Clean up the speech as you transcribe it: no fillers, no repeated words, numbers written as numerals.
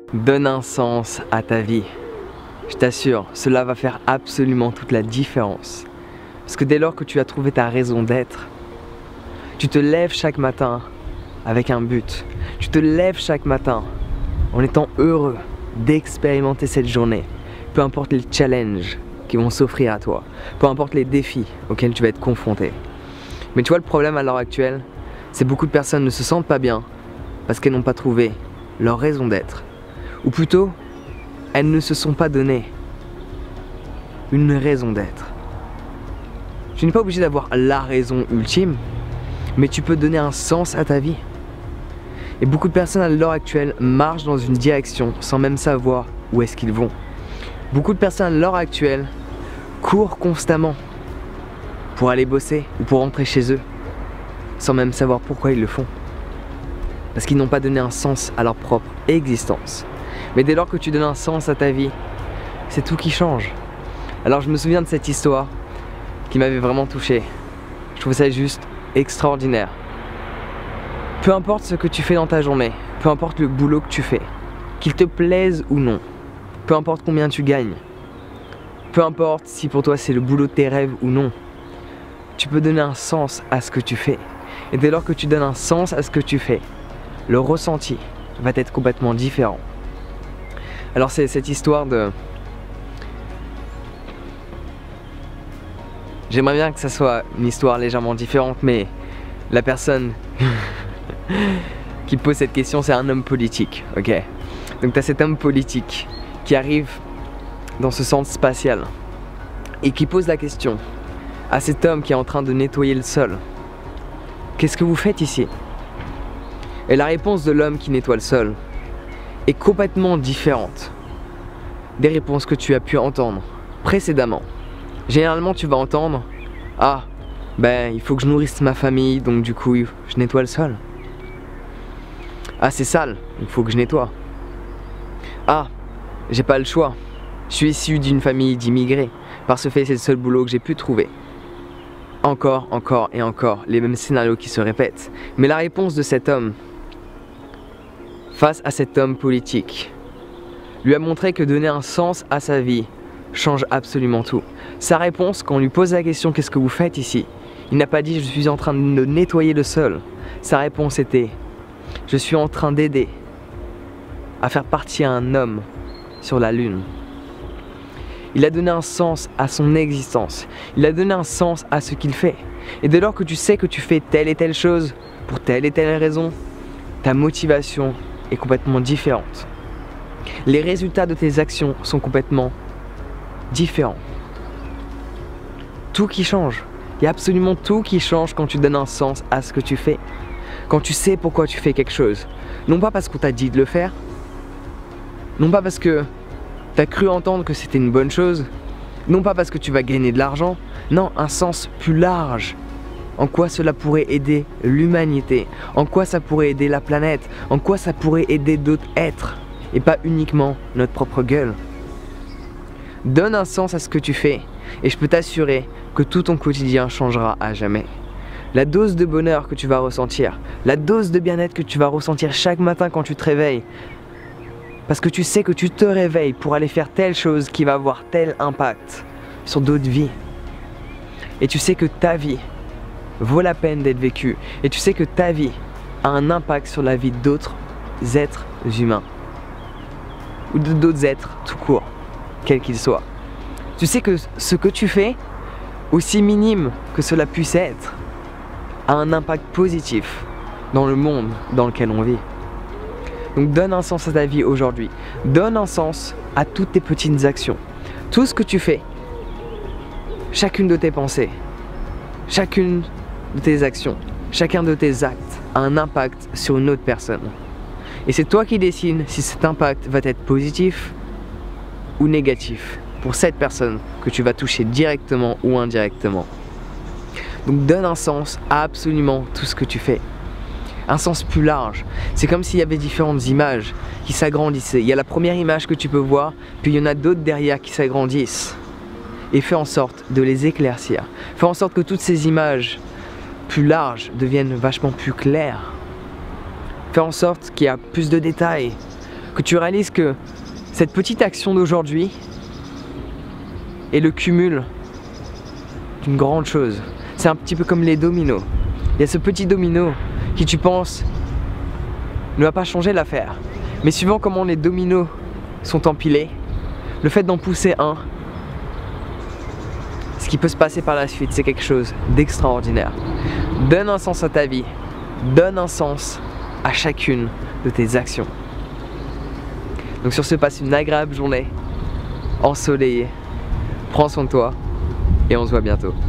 Donne un sens à ta vie. Je t'assure, cela va faire absolument toute la différence. Parce que dès lors que tu as trouvé ta raison d'être, tu te lèves chaque matin avec un but. Tu te lèves chaque matin en étant heureux d'expérimenter cette journée. Peu importe les challenges qui vont s'offrir à toi, peu importe les défis auxquels tu vas être confronté. Mais tu vois, le problème à l'heure actuelle, c'est que beaucoup de personnes ne se sentent pas bien parce qu'elles n'ont pas trouvé leur raison d'être. Ou plutôt, elles ne se sont pas donné une raison d'être. Tu n'es pas obligé d'avoir la raison ultime, mais tu peux donner un sens à ta vie. Et beaucoup de personnes à l'heure actuelle marchent dans une direction sans même savoir où est-ce qu'ils vont. Beaucoup de personnes à l'heure actuelle courent constamment pour aller bosser ou pour rentrer chez eux sans même savoir pourquoi ils le font. Parce qu'ils n'ont pas donné un sens à leur propre existence. Mais dès lors que tu donnes un sens à ta vie, c'est tout qui change. Alors je me souviens de cette histoire qui m'avait vraiment touché. Je trouvais ça juste extraordinaire. Peu importe ce que tu fais dans ta journée, peu importe le boulot que tu fais, qu'il te plaise ou non, peu importe combien tu gagnes, peu importe si pour toi c'est le boulot de tes rêves ou non, tu peux donner un sens à ce que tu fais. Et dès lors que tu donnes un sens à ce que tu fais, le ressenti va être complètement différent. Alors c'est cette histoire de... J'aimerais bien que ça soit une histoire légèrement différente, mais la personne qui pose cette question, c'est un homme politique, ok? Donc tu as cet homme politique qui arrive dans ce centre spatial et qui pose la question à cet homme qui est en train de nettoyer le sol. Qu'est-ce que vous faites ici? Et la réponse de l'homme qui nettoie le sol est complètement différente des réponses que tu as pu entendre précédemment. Généralement tu vas entendre: ah, ben il faut que je nourrisse ma famille, donc du coup je nettoie le sol. Ah, c'est sale, il faut que je nettoie. Ah, j'ai pas le choix, je suis issu d'une famille d'immigrés, par ce fait c'est le seul boulot que j'ai pu trouver. Encore et encore, les mêmes scénarios qui se répètent. Mais la réponse de cet homme face à cet homme politique lui a montré que donner un sens à sa vie change absolument tout. Sa réponse, quand on lui pose la question: qu'est-ce que vous faites ici? Il n'a pas dit: je suis en train de nettoyer le sol. Sa réponse était: je suis en train d'aider à faire partir un homme sur la lune. Il a donné un sens à son existence. Il a donné un sens à ce qu'il fait. Et dès lors que tu sais que tu fais telle et telle chose pour telle et telle raison, ta motivation est complètement différente. Les résultats de tes actions sont complètement différents. Tout qui change. Il y a absolument tout qui change quand tu donnes un sens à ce que tu fais. Quand tu sais pourquoi tu fais quelque chose. Non pas parce qu'on t'a dit de le faire. Non pas parce que tu as cru entendre que c'était une bonne chose. Non pas parce que tu vas gagner de l'argent. Non, un sens plus large. En quoi cela pourrait aider l'humanité? En quoi ça pourrait aider la planète? En quoi ça pourrait aider d'autres êtres? Et pas uniquement notre propre gueule. Donne un sens à ce que tu fais et je peux t'assurer que tout ton quotidien changera à jamais. La dose de bonheur que tu vas ressentir, la dose de bien-être que tu vas ressentir chaque matin quand tu te réveilles, parce que tu sais que tu te réveilles pour aller faire telle chose qui va avoir tel impact sur d'autres vies. Et tu sais que ta vie vaut la peine d'être vécue. Et tu sais que ta vie a un impact sur la vie d'autres êtres humains. Ou d'autres êtres tout court, quels qu'ils soient. Tu sais que ce que tu fais, aussi minime que cela puisse être, a un impact positif dans le monde dans lequel on vit. Donc donne un sens à ta vie aujourd'hui. Donne un sens à toutes tes petites actions. Tout ce que tu fais, chacune de tes pensées, chacune de tes actions, chacun de tes actes a un impact sur une autre personne. Et c'est toi qui décides si cet impact va être positif ou négatif pour cette personne que tu vas toucher directement ou indirectement. Donc donne un sens à absolument tout ce que tu fais. Un sens plus large. C'est comme s'il y avait différentes images qui s'agrandissaient. Il y a la première image que tu peux voir, puis il y en a d'autres derrière qui s'agrandissent. Et fais en sorte de les éclaircir. Fais en sorte que toutes ces images plus larges deviennent vachement plus claires. Fais en sorte qu'il y a plus de détails, que tu réalises que cette petite action d'aujourd'hui est le cumul d'une grande chose. C'est un petit peu comme les dominos. Il y a ce petit domino qui, tu penses, ne va pas changer l'affaire. Mais suivant comment les dominos sont empilés, le fait d'en pousser un, ce qui peut se passer par la suite, c'est quelque chose d'extraordinaire. Donne un sens à ta vie. Donne un sens à chacune de tes actions. Donc sur ce, passe une agréable journée, ensoleillée. Prends soin de toi et on se voit bientôt.